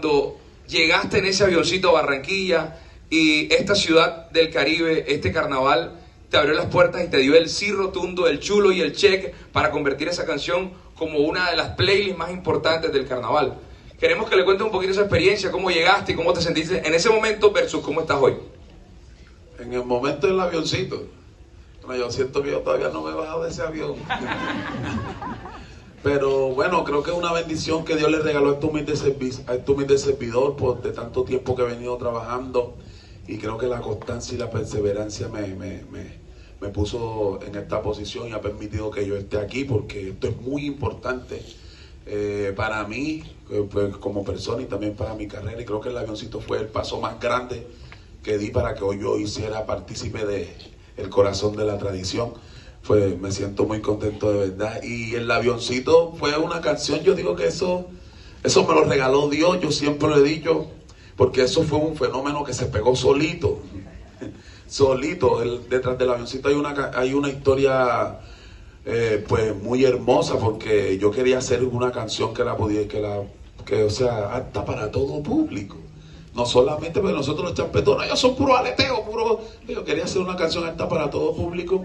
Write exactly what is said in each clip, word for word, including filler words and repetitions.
cuando llegaste en ese avioncito a Barranquilla y esta ciudad del Caribe, este carnaval, te abrió las puertas y te dio el sí rotundo, el chulo y el check para convertir esa canción como una de las playlists más importantes del carnaval. Queremos que le cuentes un poquito esa experiencia, cómo llegaste y cómo te sentiste en ese momento versus cómo estás hoy. En el momento del avioncito, bueno, yo siento que yo todavía no me he bajado de ese avión. Pero bueno, creo que es una bendición que Dios le regaló a este humilde, a este humilde servidor por de tanto tiempo que he venido trabajando, y creo que la constancia y la perseverancia me, me, me, me puso en esta posición y ha permitido que yo esté aquí, porque esto es muy importante eh, para mí eh, pues, como persona y también para mi carrera, y creo que el avioncito fue el paso más grande que di para que hoy yo hiciera partícipe de el corazón de la tradición. Pues me siento muy contento de verdad. Y el avioncito fue una canción, yo digo que eso, eso me lo regaló Dios, yo siempre lo he dicho, porque eso fue un fenómeno que se pegó solito, solito. El, detrás del avioncito hay una, hay una historia eh, pues muy hermosa, porque yo quería hacer una canción que la podía, que la, que o sea, apta para todo público. No solamente porque nosotros los champetones, ellos son puro aleteo, puro. Yo quería hacer una canción apta para todo público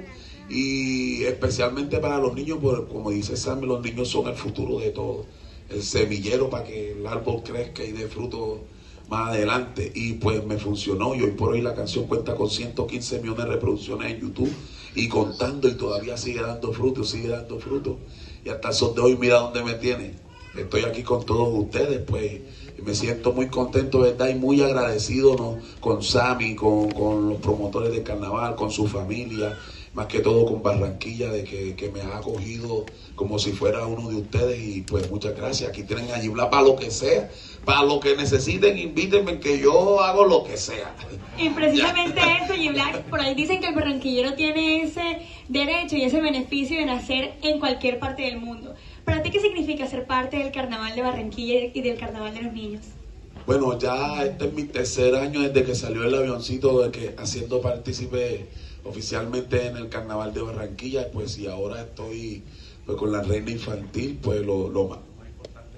y especialmente para los niños, porque como dice Sammy, los niños son el futuro de todo, el semillero para que el árbol crezca y dé fruto más adelante. Y pues me funcionó, y hoy por hoy la canción cuenta con ciento quince millones de reproducciones en YouTube y contando, y todavía sigue dando fruto, sigue dando fruto, y hasta el sol de hoy mira dónde me tiene. Estoy aquí con todos ustedes, pues, y me siento muy contento, ¿verdad? Y muy agradecido, ¿no? Con Sammy, con, con los promotores del carnaval, con su familia, más que todo con Barranquilla, de que, que me ha acogido como si fuera uno de ustedes. Y pues muchas gracias. Aquí tienen a Gibla para lo que sea, para lo que necesiten, invítenme, que yo hago lo que sea. Y precisamente eso, Gibla, por ahí dicen que el barranquillero tiene ese derecho y ese beneficio de nacer en cualquier parte del mundo. ¿Para ti qué significa ser parte del carnaval de Barranquilla y del carnaval de los niños? Bueno, ya este es mi tercer año desde que salió el avioncito, de que haciendo partícipe oficialmente en el carnaval de Barranquilla, pues, y ahora estoy pues con la reina infantil, pues lo, lo más importante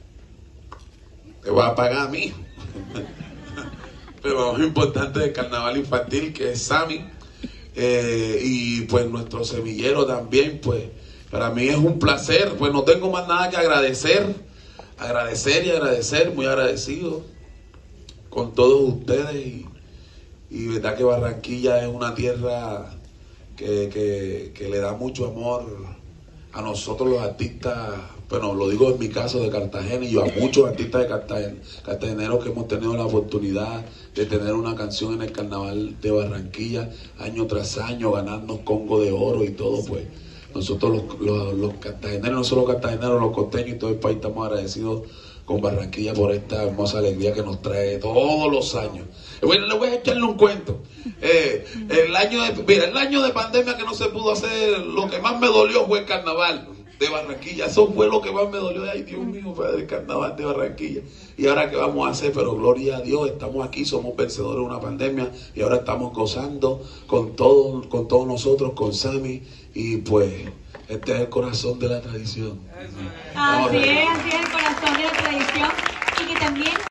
te va a pagar a mí. Pero lo más importante del carnaval infantil, que es Sammy, eh, y pues nuestro semillero también, pues para mí es un placer. Pues no tengo más nada que agradecer, agradecer y agradecer, muy agradecido con todos ustedes. Y Y verdad que Barranquilla es una tierra que, que, que le da mucho amor a nosotros los artistas. Bueno, lo digo en mi caso de Cartagena, y yo a muchos artistas de Cartagena, cartageneros que hemos tenido la oportunidad de tener una canción en el carnaval de Barranquilla año tras año, ganarnos Congo de Oro y todo. Pues nosotros los, los, los cartageneros, no solo cartageneros, los costeños y todo el país, estamos agradecidos con Barranquilla por esta hermosa alegría que nos trae todos los años. Bueno, le voy a echarle un cuento. Eh, el año de, mira, el año de pandemia que no se pudo hacer, lo que más me dolió fue el carnaval de Barranquilla. Eso fue lo que más me dolió. Ay, Dios mío, fue el carnaval de Barranquilla. Y ahora, ¿qué vamos a hacer? Pero gloria a Dios, estamos aquí, somos vencedores de una pandemia, y ahora estamos gozando con todos, con todos nosotros, con Sammy, y pues este es el corazón de la tradición. Así es, así es el corazón de la tradición, y que también